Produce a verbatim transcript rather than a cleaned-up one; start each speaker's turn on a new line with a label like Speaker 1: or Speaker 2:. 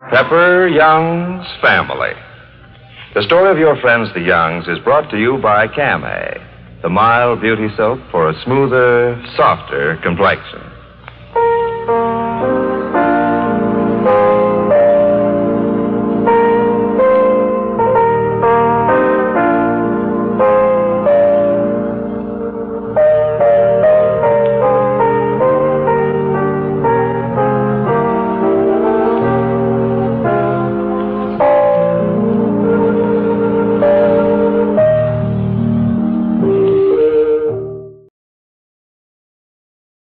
Speaker 1: Pepper Young's Family. The story of your friends, the Youngs, is brought to you by Camay, the mild beauty soap for a smoother, softer complexion.